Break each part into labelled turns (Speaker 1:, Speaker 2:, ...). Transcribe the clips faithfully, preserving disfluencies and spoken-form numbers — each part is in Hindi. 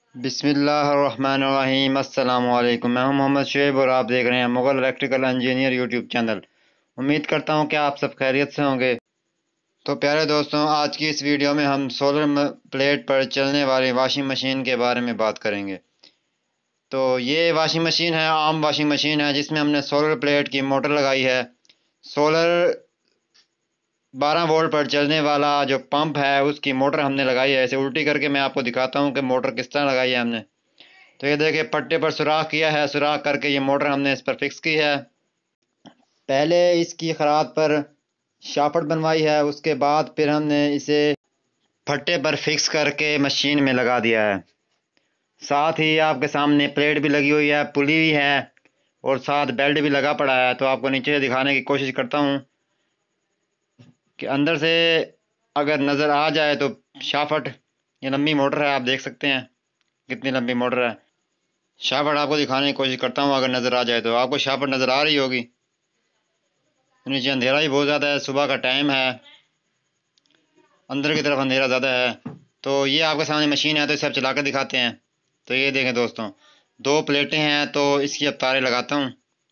Speaker 1: बिस्मिल्लाहिर्रहमानिर्रहीम। अस्सलाम वालेकुम। मैं हूं मोहम्मद शुएब और आप देख रहे हैं Mughal electrical engineer YouTube channel. उम्मीद करता हूं कि आप सब खैरियत से होंगे। तो प्यारे दोस्तों, आज की इस वीडियो में हम सोलर म- प्लेट पर चलने वाली वॉशिंग मशीन के बारे में बात करेंगे। तो ये वॉशिंग मशीन है, आम वॉशिंग मशीन है जिसमें हमने सोलर प्लेट की मोटर लगाई है। सोलर बारह वोल्ट पर चलने वाला जो पंप है उसकी मोटर हमने लगाई है। इसे उल्टी करके मैं आपको दिखाता हूँ कि मोटर किस तरह लगाई है हमने। तो ये देखिए, पट्टे पर सुराख किया है, सुराख करके ये मोटर हमने इस पर फिक्स की है। पहले इसकी खराद पर शाफ्ट बनवाई है, उसके बाद फिर हमने इसे फट्टे पर फिक्स करके मशीन में लगा दिया है। साथ ही आपके सामने प्लेट भी लगी हुई है, पुली भी है और साथ बेल्ट भी लगा पड़ा है। तो आपको नीचे से दिखाने की कोशिश करता हूँ कि अंदर से अगर नज़र आ जाए तो शाफ्ट, ये लंबी मोटर है, आप देख सकते हैं कितनी लंबी मोटर है। शाफ्ट आपको दिखाने की कोशिश करता हूँ, अगर नज़र आ जाए तो आपको शाफ्ट नज़र आ रही होगी। नीचे अंधेरा भी बहुत ज़्यादा है, सुबह का टाइम है, अंदर की तरफ अंधेरा ज़्यादा है। तो ये आपके सामने मशीन है, तो इसे आप चला कर दिखाते हैं। तो ये देखें दोस्तों, दो प्लेटें हैं, तो इसकी अब तारें लगाता हूँ।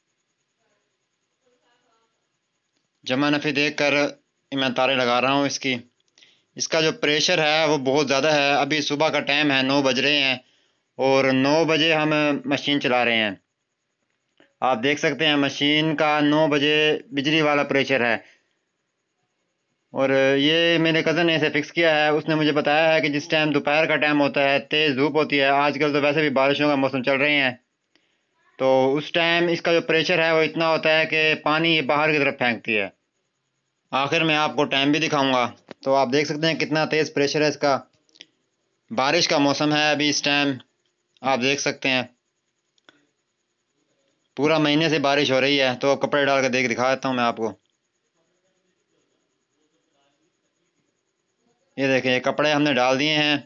Speaker 1: जमा नफ़ी देख कर मैं तारें लगा रहा हूँ इसकी। इसका जो प्रेशर है वो बहुत ज़्यादा है। अभी सुबह का टाइम है, नौ बज रहे हैं और नौ बजे हम मशीन चला रहे हैं। आप देख सकते हैं मशीन का नौ बजे बिजली वाला प्रेशर है। और ये मेरे कज़न ने इसे फिक्स किया है। उसने मुझे बताया है कि जिस टाइम दोपहर का टाइम होता है, तेज़ धूप होती है, आजकल तो वैसे भी बारिशों का मौसम चल रहे हैं, तो उस टाइम इसका जो प्रेशर है वो इतना होता है कि पानी ये बाहर की तरफ फेंकती है। आखिर में आपको टाइम भी दिखाऊंगा। तो आप देख सकते हैं कितना तेज़ प्रेशर है इसका। बारिश का मौसम है अभी इस टाइम, आप देख सकते हैं पूरा महीने से बारिश हो रही है। तो कपड़े डाल कर देख दिखा देता हूँ मैं आपको। ये देखें, ये कपड़े हमने डाल दिए हैं।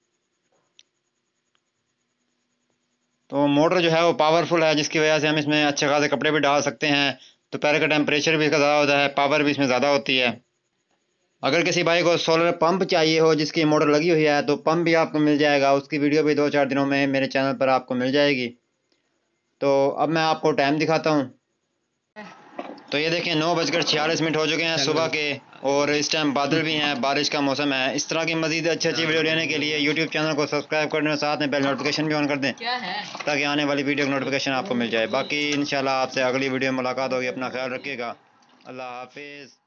Speaker 1: तो मोटर जो है वो पावरफुल है, जिसकी वजह से हम इसमें अच्छे खासे कपड़े भी डाल सकते हैं। दोपहर का टेम्परेचर भी इसका ज़्यादा होता है, पावर भी इसमें ज़्यादा होती है। अगर किसी भाई को सोलर पंप चाहिए हो जिसकी मोटर लगी हुई है, तो पंप भी आपको मिल जाएगा। उसकी वीडियो भी दो चार दिनों में मेरे चैनल पर आपको मिल जाएगी। तो अब मैं आपको टाइम दिखाता हूँ। तो ये देखिए, नौ बजकर छियालीस मिनट हो चुके हैं सुबह के, और इस टाइम बादल भी हैं, बारिश का मौसम है। इस तरह की मजीद अच्छी अच्छी वीडियो लेने के लिए यूट्यूब चैनल को सब्सक्राइब कर दें, साथ में बेल नोटिफिकेशन भी ऑन कर दें ताकि आने वाली वीडियो की नोटिफिकेशन आपको मिल जाए। बाकी इंशाल्लाह आपसे अगली वीडियो में मुलाकात होगी। अपना ख्याल रखिएगा। अल्लाह हाफिज़।